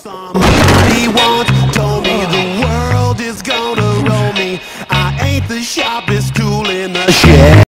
Somebody once told me the world is gonna roll me. I ain't the sharpest tool in the shed.